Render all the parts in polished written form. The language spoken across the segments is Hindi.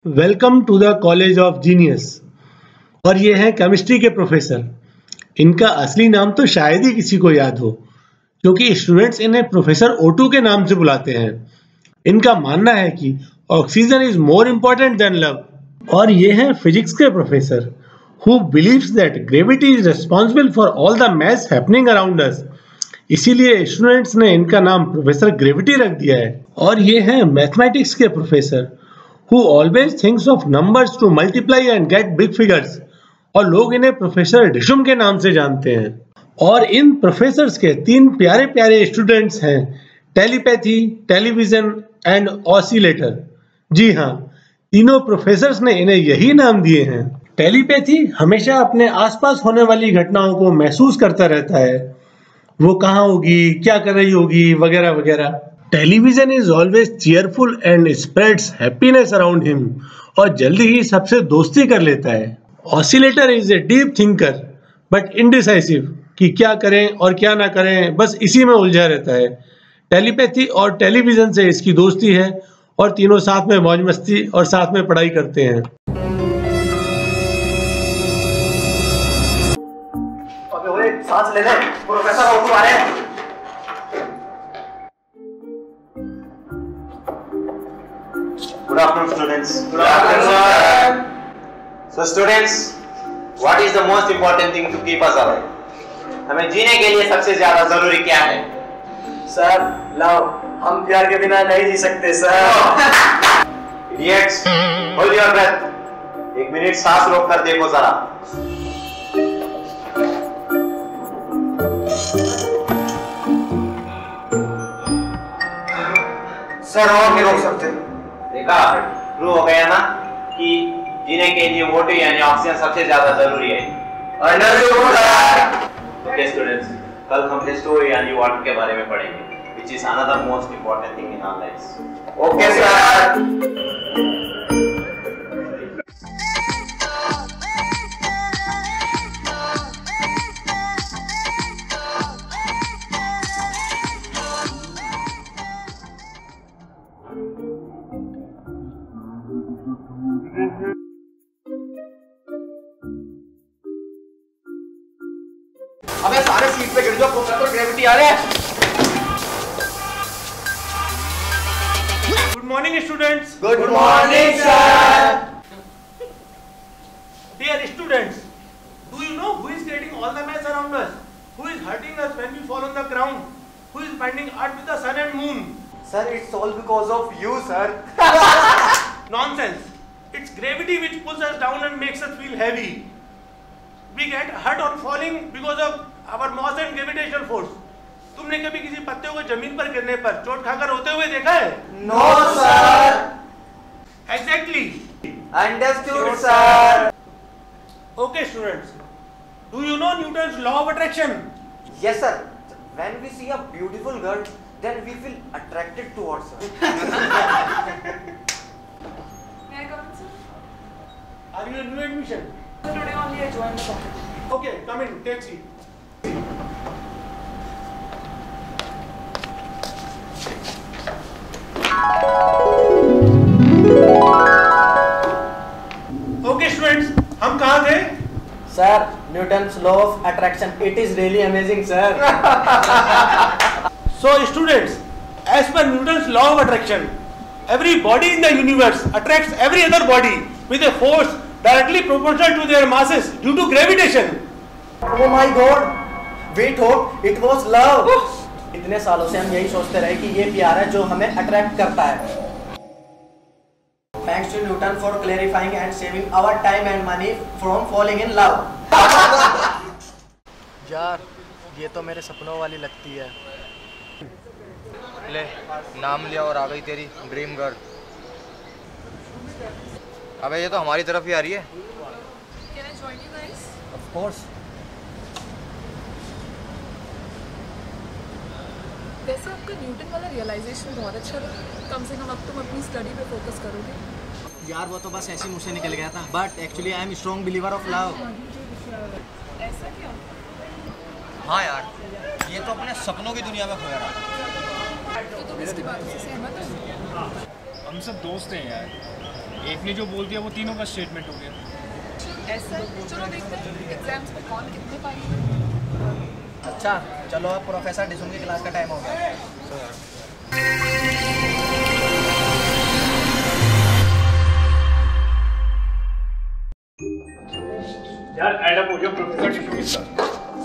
Welcome to the college of genius. और ये हैं केमिस्ट्री के प्रोफेसर। इनका असली नाम तो शायद ही किसी को याद हो, क्योंकि स्टूडेंट्स इन्हें प्रोफेसर ओटू के नाम से बुलाते हैं। इनका मानना है कि oxygen is more important than love. और ये हैं फिजिक्स के professor who believes that gravity is responsible for all the maths happening around us. इसीलिए स्टूडेंट्स ने इनका नाम प्रोफेसर ग्रेविटी रख दिया है। और ये हैं मैथमेटिक्स के professor who always thinks of numbers to multiply and get big figures, और लोग इन्हें प्रोफेसर डिशुम के नाम से जानते हैं। और इन प्रोफेसर्स के तीन प्यारे प्यारे स्टूडेंट्स हैं, टेलीपैथी, टेलीविजन एंड ऑसिलेटर। जी हाँ, तीनों प्रोफेसर्स ने इन्हें यही नाम दिए हैं। टेलीपैथी हमेशा अपने आसपास होने वाली घटनाओं को महसूस करता रहता है, वो कहाँ होगी, क्या कर रही होगी, वगैरह वगैरह। Television is always cheerful and spreads happiness around him, और जल्दी ही सबसे दोस्ती कर लेता है। Oscillator is a deep thinker but indecisive, कि क्या करें और क्या ना करें, बस इसी में उलझा रहता है। टेलीपैथी और टेलीविजन से इसकी दोस्ती है, और तीनों साथ में मौज मस्ती और साथ में पढ़ाई करते हैं। सांस ले ले, प्रोफेसर ओटू आ रहे हैं। Good afternoon, students. Good afternoon, sir. So, students, what is the most important thing to keep us alive? हमें जीने के लिए सबसे ज्यादा जरूरी क्या है? Sir, love. हम प्यार के बिना नहीं जी सकते, sir. Idiots, hold your breath. 1 minute सांस रोक कर देखो जरा। सर, और नहीं रोक सकते। देखा, प्रूव हो गया ना कि जीने के लिए O2 यानी ऑक्सीजन सबसे ज्यादा जरूरी है। Understood sir. ओके स्टूडेंट्स, कल हम H2O यानी वाटर के बारे में पढ़ेंगे, which is another most important thing in our lives. Okay sir. अबे सारे सीट पे गिर जाओ, प्रोफेसर ग्रेविटी आ रहे हैं। Good morning students. Good morning sir. Dear students, do you know who is creating all the mess around us? Who is hurting us when we fall on the ground? Who is binding earth with the sun and moon? Sir, it's all because of you, sir. Nonsense. It's gravity which pulls us down and makes us feel heavy. We get hurt on falling because of our mass and gravitational force. तुमने कभी किसी पत्ते को जमीन पर गिरने पर चोट खाकर रोते हुए देखा है? No, sir. Exactly. Understood, sir. Okay, students. Do you know Newton's law of attraction? Yes, sir. When we see a beautiful girl, then we feel attracted towards her. May I come in, sir? Are you a new admission? Today only I joined the company. Okay, come in, take seat. Okay, students, हम कहाँ थे? Sir, Newton's law of attraction. It is really amazing, sir. So, students, as per Newton's law of attraction, every body in the universe attracts every other body with a force directly proportional to their masses due to gravitation. Oh my God! We thought it was love. इतने सालों से हम यही सोचते रहे कि ये प्यार है जो हमें अट्रैक्ट करता है। Thanks to Newton for clarifying and saving our time and money from falling in love. यार, ये तो मेरे सपनों वाली लगती है। ले, नाम लिया और आ गई तेरी ड्रीम गर्ल। अबे ये तो हमारी तरफ ही आ रही है। Can I join you guys? Of course. वैसे आपका न्यूटन वाला रियलाइजेशन बहुत अच्छा लगा। कम से कम अब तुम अपनी स्टडी पे फोकस करोगे। यार वो तो बस ऐसे मुँह से निकल गया था। But actually I am strong believer of love. ऐसा क्यों? हाँ यार, ये तो अपने सपनों की दुनिया में खोया रहा। तो तुम इसकी बातों से सहमत हो? हम सब दोस्त हैं यार। एक ने जो बोल दिया वो तीनों का स्टेटमेंट हो गया। ऐसा है, चलो देखते हैं एग्जाम्स में कौन कितने पाएंगे। अच्छा चलो अब प्रोफेसर डिसून की क्लास का टाइम हो गया। यार एडअप हो जाओ प्रोफेसर डिशू के साथ।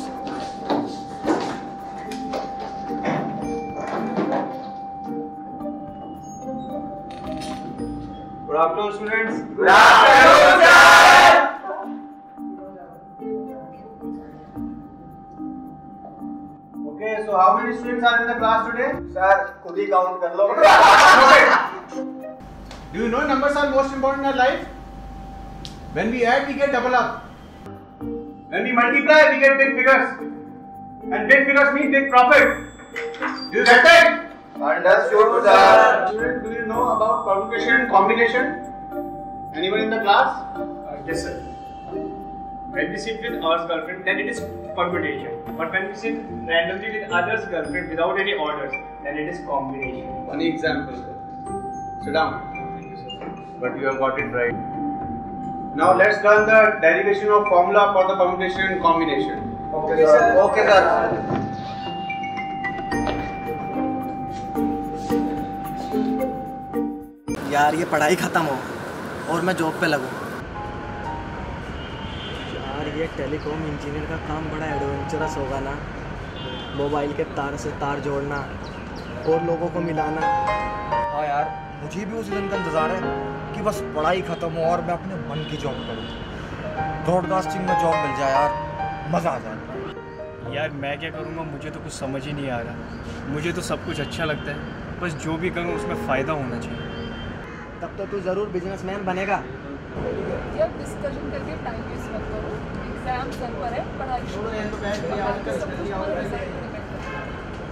Good afternoon, students. Good afternoon, sir. Okay, so how many students are in the class today? Sir खुद ही काउंट कर लो। Do you know numbers are most important in our life? When we add, we get double up. When we multiply, we get big figures. And big figures mean big profit. Do you get it? Understood, sir. Students, do you know about permutation and combination? Anyone in the class? Yes sir. When we sit with our girlfriend, then it is permutation. But when we sit randomly with others' girlfriend without any orders, then it is combination. Funny example. Sit down. Thank you sir. But you have got it right. Now let's learn the derivation of formula for the permutation and combination. Okay, sir. Okay, sir. यार ये पढ़ाई खत्म हो और मैं जॉब पे लगूं। यार ये टेलीकॉम इंजीनियर का काम बड़ा एडवेंचरस होगा ना। मोबाइल के तार से तार जोड़ना और लोगों को मिलाना। हाँ यार मुझे भी उस दिन का इंतज़ार है कि बस पढ़ाई ख़त्म हो और मैं अपने मन की जॉब करूँ। ब्रॉडकास्टिंग में जॉब मिल जाए यार, मज़ा आ जाए। यार मैं क्या करूँगा, मुझे तो कुछ समझ ही नहीं आ रहा। मुझे तो सब कुछ अच्छा लगता है, बस जो भी करूँ उसमें फ़ायदा होना चाहिए। तब तो तू ज़रूर बिजनेसमैन बनेगा। यार डिस्कशन करके टाइम वेस्ट मत करो, एग्जाम सर पर है, पढ़ाई शुरू है। सब कुछ तुम्हारे रिजल्ट पे डिपेंड करता है।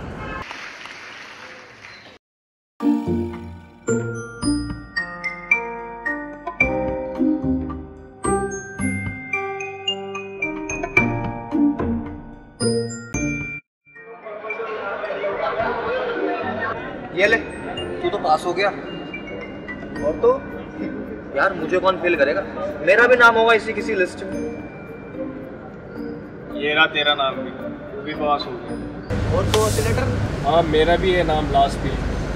ये ले, तू तो पास हो गया। और तो यार मुझे कौन फेल करेगा, मेरा भी नाम होगा इसी किसी लिस्ट में। ये रहा तेरा नाम भी, तू भी पास हो गया। और तो ऑसिलेटर? हाँ मेरा भी है नाम लास्ट पे,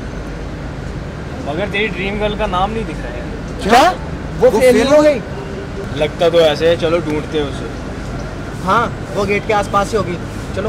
मगर तेरी ड्रीम गर्ल का नाम नहीं दिख रहा है। क्या वो फेल हो गई? लगता तो ऐसे है, चलो ढूंढते हैं उसे। हाँ वो गेट के आसपास ही होगी, चलो।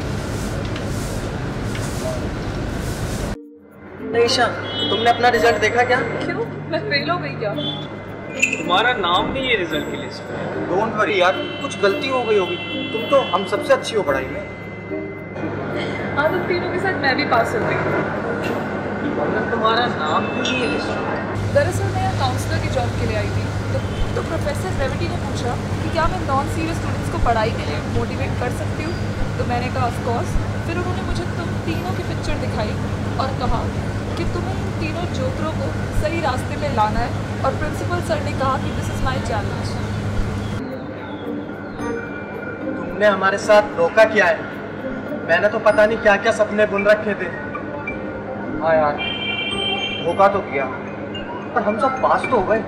ईशा तुमने अपना रिजल्ट देखा क्या? क्यों, मैं फेल हो गई क्या? तुम्हारा नाम नहीं है रिजल्ट की लिस्ट में। डोंट वरी यार, कुछ गलती हो गई होगी। तुम तो हम सबसे अच्छी हो पढ़ाई में। हाँ तुम तीनों के साथ मैं भी पास हो गई। मगर तुम्हारा नाम क्यों नहीं है लिस्ट में? दरअसल मैं यहाँ काउंसलर की जॉब के लिए आई थी, तो प्रोफेसर रेवटी ने पूछा कि क्या मैं नॉन सीरियस स्टूडेंट्स को पढ़ाई के लिए मोटिवेट कर सकती हूँ। तो मैंने कहा ऑफ कोर्स। फिर उन्होंने मुझे तुम तीनों की पिक्चर दिखाई और कहा कि तुम्हें इन तीनों जोकरों को सही रास्ते में लाना है। और प्रिंसिपल सर ने कहा कि दिस इज़ माई चैलेंज। तुमने हमारे साथ धोखा किया है। मैंने तो पता नहीं क्या क्या सपने बुन रखे थे। हाँ यार धोखा तो किया, पर हम सब पास तो हो गए।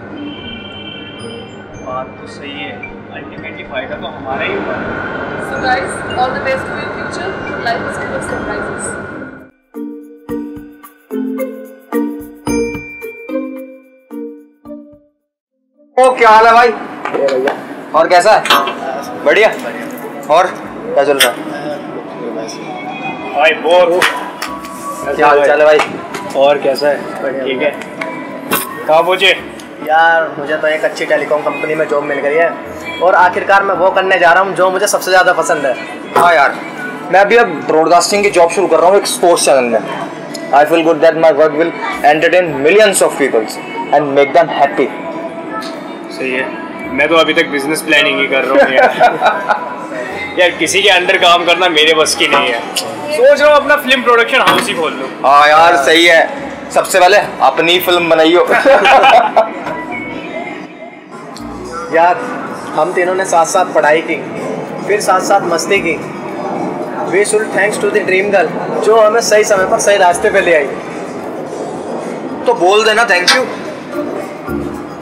बात तो सही है, अल्टीमेटली फायदा तो हमारा ही हुआ। So guys, all the best for your future. Life is full of surprises. ओ क्या हाल है भाई? और कैसा है? बढ़िया। और क्या चल रहा है? भाई बोर हो। क्या हाल चाल है भाई? और कैसा है? ठीक है। कहाँ पहुँचे? यार मुझे तो एक अच्छी टेलीकॉम कंपनी में जॉब मिल गई है और आखिरकार मैं वो करने जा रहा हूँ जो मुझे सबसे ज़्यादा पसंद है। हाँ यार मैं अभी अब ब्रॉडकास्टिंग की जॉब शुरू कर रहा हूँ एक स्पोर्ट्स चैनल में। I feel good that my work will entertain millions of peoples and make them happy. सही है, मैं तो अभी तक बिजनेस प्लानिंग ही कर रहा हूँ यार। यार किसी के अंडर काम करना मेरे बस की नहीं है। सोच रहा हूँ अपना फिल्म प्रोडक्शन हाउस ही खोल लूँ। हाँ यार सही है, सबसे पहले अपनी फिल्म बनाइयो। यार हम तीनों ने साथ साथ पढ़ाई की, फिर साथ साथ मस्ती की। We should thanks to the dream girl जो हमें सही समय पर सही रास्ते पे ले आई। तो बोल देना थैंक यू।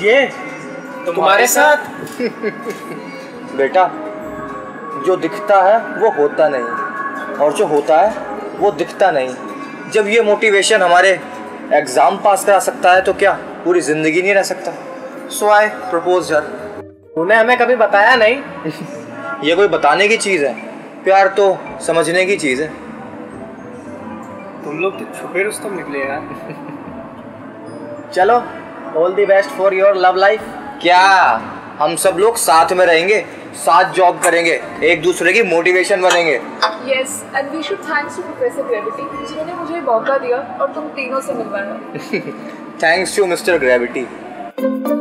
ये तुम्हारे साथ? बेटा, जो दिखता है वो होता नहीं, और जो होता है वो दिखता नहीं। जब ये मोटिवेशन हमारे एग्ज़ाम पास करा सकता है तो क्या पूरी ज़िंदगी नहीं रह सकता। So I propose her. तूने हमें कभी बताया नहीं। ये कोई बताने की चीज़ है? प्यार तो समझने की चीज़ है। तुम लोग तो छुपे रुस्तम निकले यार। चलो, all the best for your love life. क्या हम सब लोग साथ में रहेंगे, साथ जॉब करेंगे, एक दूसरे की मोटिवेशन बनेंगे। Yes, and we should thanks to professor Gravity जिन्होंने मुझे मौका दिया और तुम तीनों से मिलवाया। Thanks to mister gravity.